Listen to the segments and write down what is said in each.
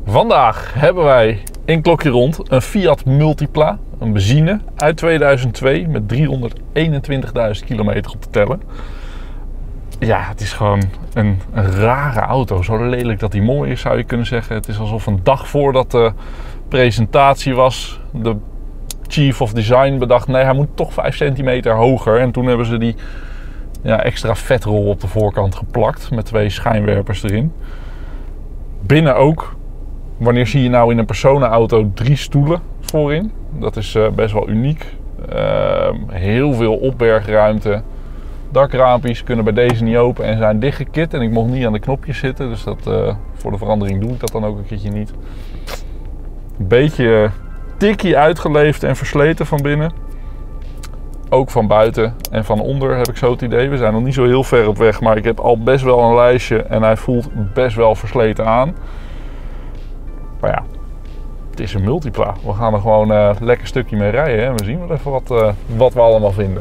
Vandaag hebben wij in Klokje Rond een Fiat Multipla, een benzine uit 2002 met 321.000 kilometer op te tellen. Ja, het is gewoon een rare auto. Zo lelijk dat hij mooi is, zou je kunnen zeggen. Het is alsof een dag voordat de presentatie was, de Chief of Design bedacht, nee, hij moet toch 5 centimeter hoger. En toen hebben ze die extra vetrol op de voorkant geplakt met 2 schijnwerpers erin. Binnen ook. Wanneer zie je nou in een personenauto 3 stoelen voorin? Dat is best wel uniek. Heel veel opbergruimte. Dakraampjes kunnen bij deze niet open en zijn dichtgekit. En ik mocht niet aan de knopjes zitten. Dus dat, voor de verandering doe ik dat dan ook een keertje niet. Een beetje tikkie uitgeleefd en versleten van binnen. Ook van buiten en van onder heb ik zo het idee. We zijn nog niet zo heel ver op weg. Maar ik heb al best wel een lijstje. En hij voelt best wel versleten aan. Maar ja, het is een Multipla. We gaan er gewoon een lekker stukje mee rijden. En we zien wel even wat we allemaal vinden.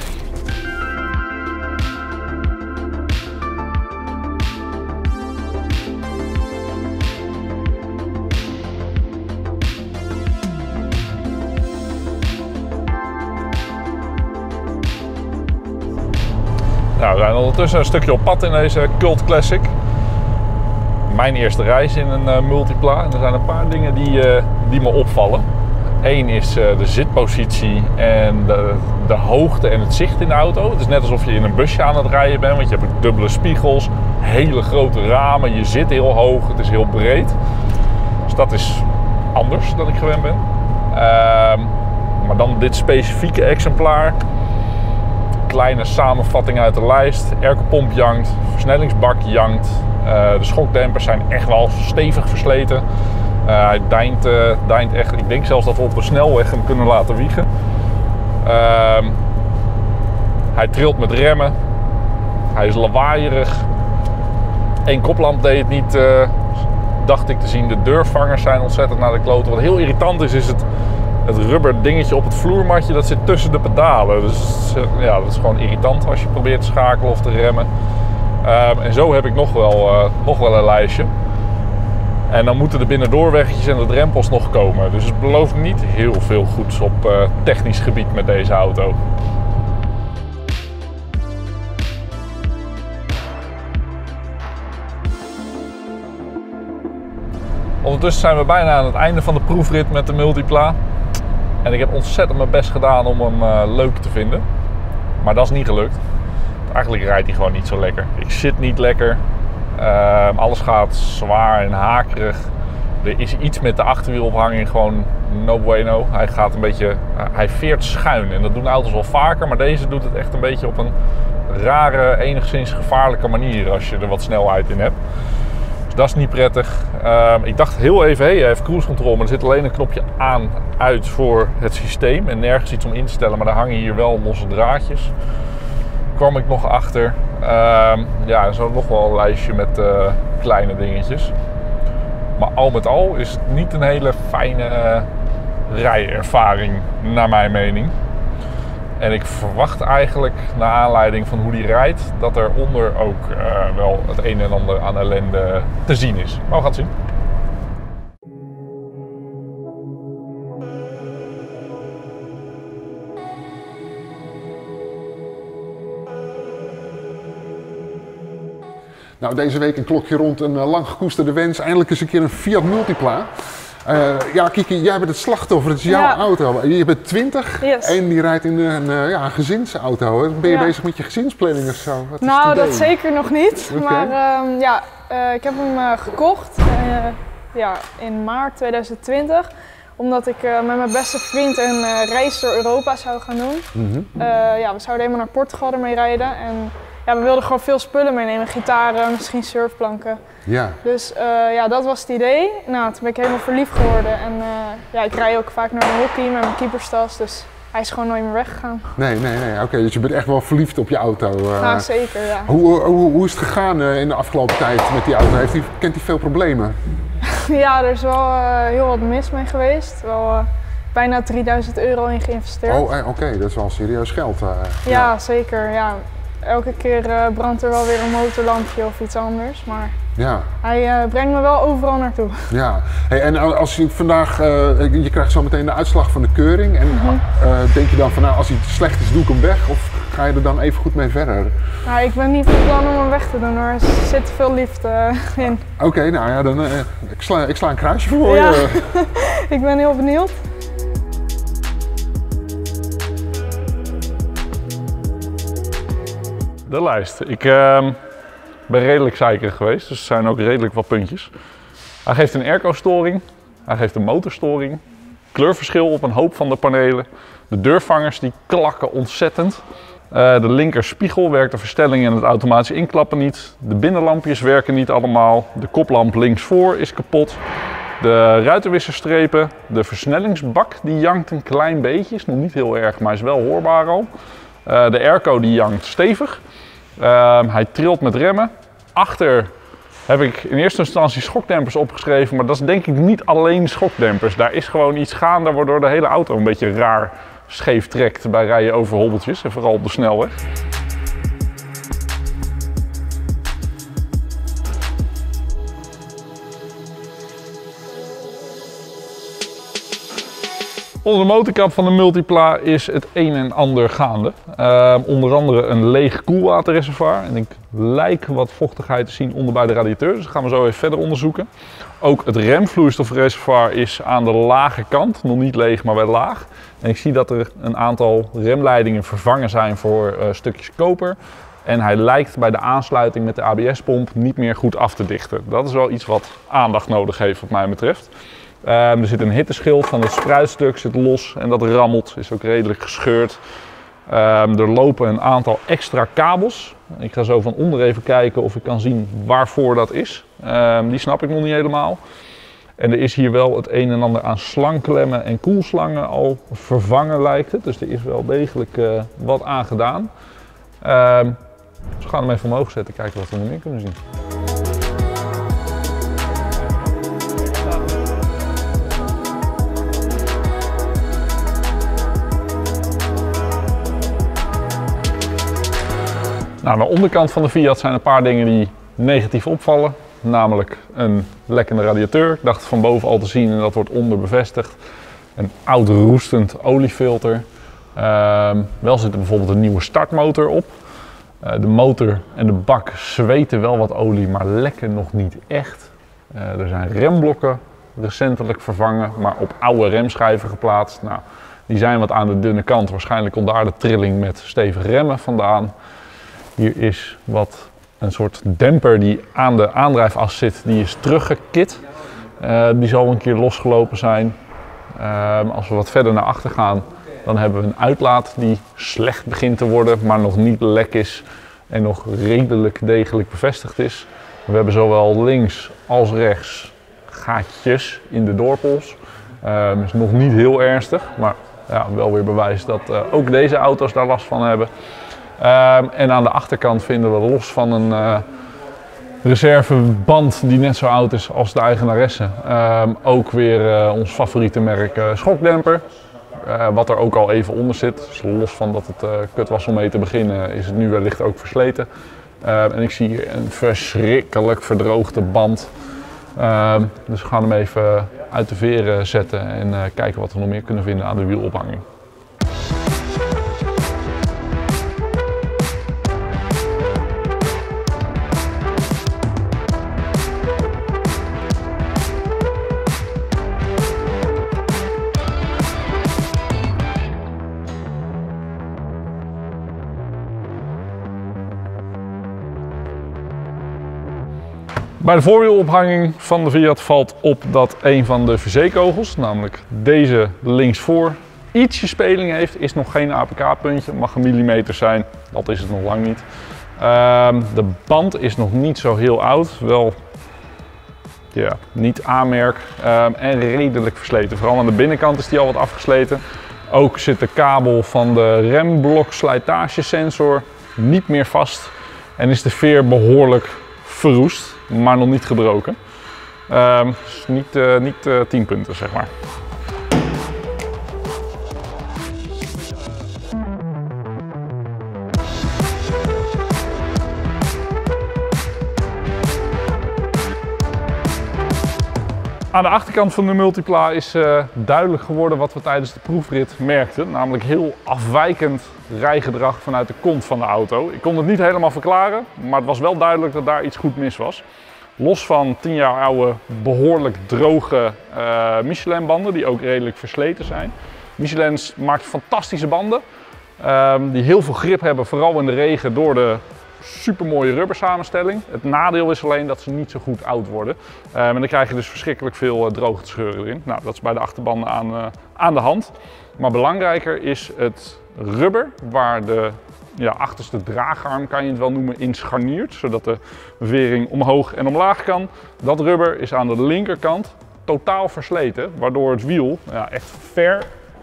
Nou, we zijn ondertussen een stukje op pad in deze Cult Classic. Mijn eerste reis in een Multipla. En er zijn een paar dingen die me opvallen. Eén is de zitpositie en de hoogte en het zicht in de auto. Het is net alsof je in een busje aan het rijden bent, want je hebt ook dubbele spiegels, hele grote ramen, je zit heel hoog, het is heel breed. Dus dat is anders dan ik gewend ben. Maar dan dit specifieke exemplaar. Kleine samenvatting uit de lijst. Airco-pomp jankt, versnellingsbak jankt. De schokdempers zijn echt wel stevig versleten. Hij deint echt. Ik denk zelfs dat we op een snelweg hem kunnen laten wiegen. Hij trilt met remmen. Hij is lawaaierig. Eén koplamp deed het niet, dacht ik te zien. De deurvangers zijn ontzettend naar de kloten. Wat heel irritant is het rubber dingetje op het vloermatje. Dat zit tussen de pedalen. Dus ja, dat is gewoon irritant als je probeert te schakelen of te remmen. En zo heb ik nog wel een lijstje. En dan moeten de binnendoorweggetjes en de drempels nog komen. Dus het belooft niet heel veel goeds op technisch gebied met deze auto. Ondertussen zijn we bijna aan het einde van de proefrit met de Multipla. En ik heb ontzettend mijn best gedaan om hem leuk te vinden. Maar dat is niet gelukt. Eigenlijk rijdt hij gewoon niet zo lekker. Ik zit niet lekker. Alles gaat zwaar en hakerig. Er is iets met de achterwielophanging gewoon no bueno. Hij gaat een beetje, hij veert schuin. En dat doen auto's wel vaker. Maar deze doet het echt een beetje op een rare, enigszins gevaarlijke manier. Als je er wat snelheid in hebt. Dus dat is niet prettig. Ik dacht heel even, hij heeft cruise control. Maar er zit alleen een knopje aan, uit voor het systeem. En nergens iets om in te stellen. Maar daar hangen hier wel losse draadjes. Kwam ik nog achter. Ja, zo nog wel een lijstje met kleine dingetjes. Maar al met al is het niet een hele fijne rijervaring, naar mijn mening. En ik verwacht eigenlijk, naar aanleiding van hoe die rijdt, dat er onder ook wel het een en ander aan ellende te zien is. Maar we gaan het zien. Nou, deze week een Klokje Rond, een lang gekoesterde wens. Eindelijk eens een keer een Fiat Multipla. Ja, Kiki, jij bent het slachtoffer. Het is jouw auto. Je bent 20 en die rijdt in een gezinsauto. Hè? Ben je bezig met je gezinsplanning of zo? Wat is nou, dat zeker nog niet. Okay. Maar ik heb hem gekocht in maart 2020. Omdat ik met mijn beste vriend een reis door Europa zou gaan doen. We zouden helemaal naar Portugal ermee rijden. En ja, we wilden gewoon veel spullen meenemen. Gitaren, misschien surfplanken. Ja. Dus dat was het idee. Nou, toen ben ik helemaal verliefd geworden. En ik rij ook vaak naar de hockey met mijn keeperstas. Dus hij is gewoon nooit meer weggegaan. Nee. Oké, dus je bent echt wel verliefd op je auto. Nou, zeker, ja. Hoe is het gegaan in de afgelopen tijd met die auto? Kent hij veel problemen? Ja, er is wel heel wat mis mee geweest. Wel bijna 3000 euro in geïnvesteerd. Oh, oké, dat is wel serieus geld. Ja, zeker. Ja. Elke keer brandt er wel weer een motorlampje of iets anders. Maar Ja. Hij brengt me wel overal naartoe. Ja. Hey, en als je vandaag, je krijgt zo meteen de uitslag van de keuring. En denk je dan van, nou, als hij slecht is, doe ik hem weg? Of ga je er dan even goed mee verder? Nou, ik ben niet van plan om hem weg te doen hoor. Er zit veel liefde in. Oké, nou ja, dan ik sla een kruisje voor je. Ik ben heel benieuwd. De lijst. Ik ben redelijk zeikerig geweest, dus er zijn ook redelijk wat puntjes. Hij geeft een airco-storing, hij geeft een motorstoring, kleurverschil op een hoop van de panelen. De deurvangers die klakken ontzettend. De linker spiegel werkt de verstelling en het automatisch inklappen niet. De binnenlampjes werken niet allemaal. De koplamp linksvoor is kapot. De ruitenwisserstrepen, de versnellingsbak die jankt een klein beetje, is nog niet heel erg, maar is wel hoorbaar al. De airco die jankt stevig. Hij trilt met remmen. Achter heb ik in eerste instantie schokdempers opgeschreven, maar dat is denk ik niet alleen schokdempers. Daar is gewoon iets gaande waardoor de hele auto een beetje raar scheef trekt bij rijden over hobbeltjes en vooral op de snelweg. Onder de motorkap van de Multipla is het een en ander gaande. Onder andere een leeg koelwaterreservoir. En ik lijk wat vochtigheid te zien onder bij de radiateur. Dus dat gaan we zo even verder onderzoeken. Ook het remvloeistofreservoir is aan de lage kant. Nog niet leeg, maar wel laag. En ik zie dat er een aantal remleidingen vervangen zijn voor stukjes koper. En hij lijkt bij de aansluiting met de ABS-pomp niet meer goed af te dichten. Dat is wel iets wat aandacht nodig heeft wat mij betreft. Er zit een hitteschild van het spruitstuk, zit los en dat rammelt, is ook redelijk gescheurd. Er lopen een aantal extra kabels. Ik ga zo van onder even kijken of ik kan zien waarvoor dat is. Die snap ik nog niet helemaal. En er is hier wel het een en ander aan slangklemmen en koelslangen al vervangen lijkt het. Dus er is wel degelijk wat aan gedaan. Dus we gaan hem even omhoog zetten, kijken wat we nog meer kunnen zien. Nou, aan de onderkant van de Fiat zijn een paar dingen die negatief opvallen. Namelijk een lekkende radiateur. Ik dacht van boven al te zien en dat wordt onder bevestigd. Een oud roestend oliefilter. Wel zit er bijvoorbeeld een nieuwe startmotor op. De motor en de bak zweten wel wat olie, maar lekken nog niet echt. Er zijn remblokken recentelijk vervangen, maar op oude remschijven geplaatst. Nou, die zijn wat aan de dunne kant. Waarschijnlijk komt daar de trilling met stevige remmen vandaan. Hier is een soort demper die aan de aandrijfas zit, die is teruggekit. Die zal een keer losgelopen zijn. Als we wat verder naar achter gaan, dan hebben we een uitlaat die slecht begint te worden, maar nog niet lek is en nog redelijk degelijk bevestigd is. We hebben zowel links als rechts gaatjes in de doorpols. Is nog niet heel ernstig, maar ja, wel weer bewijs dat ook deze auto's daar last van hebben. En aan de achterkant vinden we los van een reserveband die net zo oud is als de eigenaresse. Ook weer ons favoriete merk schokdemper. Wat er ook al even onder zit. Dus los van dat het kut was om mee te beginnen, is het nu wellicht ook versleten. En ik zie hier een verschrikkelijk verdroogde band. Dus we gaan hem even uit de veren zetten en kijken wat we nog meer kunnen vinden aan de wielophanging. Bij de voorwielophanging van de Fiat valt op dat een van de verzekogels, namelijk deze linksvoor, ietsje speling heeft. Is nog geen APK-puntje, mag een millimeter zijn, dat is het nog lang niet. De band is nog niet zo heel oud, wel niet A-merk en redelijk versleten. Vooral aan de binnenkant is die al wat afgesleten. Ook zit de kabel van de remblok slijtagesensor niet meer vast en is de veer behoorlijk verroest, maar nog niet gebroken. Dus niet 10 punten, zeg maar. Aan de achterkant van de Multipla is duidelijk geworden wat we tijdens de proefrit merkten. Namelijk heel afwijkend rijgedrag vanuit de kont van de auto. Ik kon het niet helemaal verklaren, maar het was wel duidelijk dat daar iets goed mis was. Los van 10 jaar oude, behoorlijk droge Michelin banden, die ook redelijk versleten zijn. Michelin maakt fantastische banden, die heel veel grip hebben, vooral in de regen door de supermooie rubber samenstelling. Het nadeel is alleen dat ze niet zo goed oud worden. En dan krijg je dus verschrikkelijk veel droogtescheuren erin. Nou, dat is bij de achterbanden aan de hand. Maar belangrijker is het rubber, waar de achterste draagarm, kan je het wel noemen, in scharniert, zodat de vering omhoog en omlaag kan. Dat rubber is aan de linkerkant totaal versleten, waardoor het wiel echt ver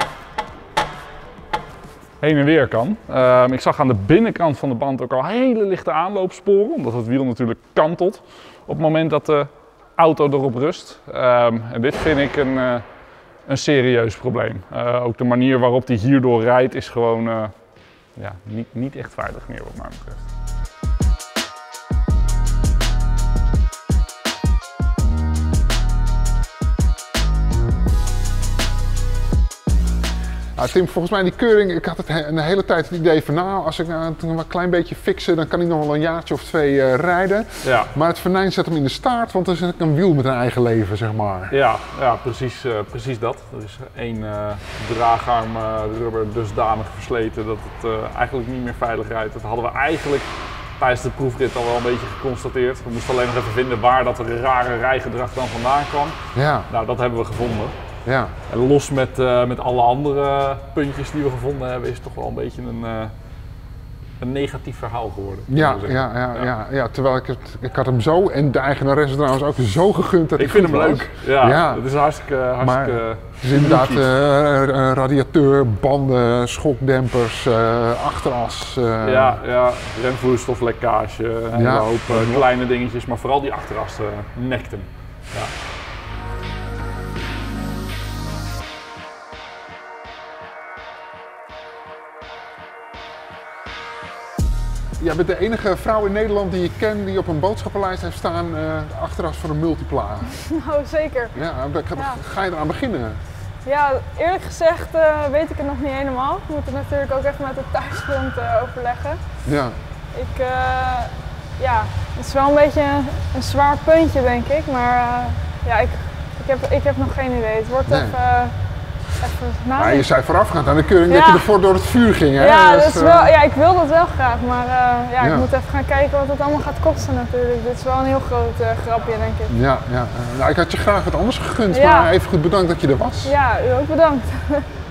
heen en weer kan. Ik zag aan de binnenkant van de band ook al hele lichte aanloopsporen, omdat het wiel natuurlijk kantelt op het moment dat de auto erop rust. En dit vind ik een serieus probleem. Ook de manier waarop die hierdoor rijdt is gewoon niet echt veilig meer wat mij betreft. Tim, volgens mij die keuring, ik had een hele tijd het idee van nou, als ik het nog een klein beetje fixen, dan kan ik nog wel een jaartje of 2 rijden. Ja. Maar het venijn zet hem in de staart, want er is een wiel met een eigen leven, zeg maar. Ja, precies dat. Er is één draagarm rubber dusdanig versleten dat het eigenlijk niet meer veilig rijdt. Dat hadden we eigenlijk tijdens de proefrit al wel een beetje geconstateerd. We moesten alleen nog even vinden waar dat rare rijgedrag dan vandaan kwam. Ja. Nou, dat hebben we gevonden. Ja. En los met alle andere puntjes die we gevonden hebben, is het toch wel een beetje een negatief verhaal geworden. Ja, terwijl ik had hem zo, en de eigenaresse trouwens ook zo gegund dat ik vind hem leuk. Ja, dat is hartstikke maar het is inderdaad radiateur, banden, schokdempers, achteras. Remvloeistoflekkage, een hele hoop kleine dingetjes, maar vooral die achteras nekt hem. Ja. Jij bent de enige vrouw in Nederland die je kent die op een boodschappenlijst heeft staan achteras voor een Multipla. Nou, zeker. Ja, ga je eraan beginnen? Ja, eerlijk gezegd weet ik het nog niet helemaal. Ik moet het natuurlijk ook even met de thuisfront overleggen. Ja. Het is wel een beetje een zwaar puntje, denk ik. Maar ik heb nog geen idee. Het wordt even maar je zei voorafgaand aan de keuring dat je ervoor door het vuur ging, hè? Ja, dat is wel, ik wil dat wel graag, maar ik moet even gaan kijken wat het allemaal gaat kosten natuurlijk. Dit is wel een heel groot grapje, denk ik. Nou, ik had je graag wat anders gegund, maar even goed bedankt dat je er was. Ja, u ook bedankt.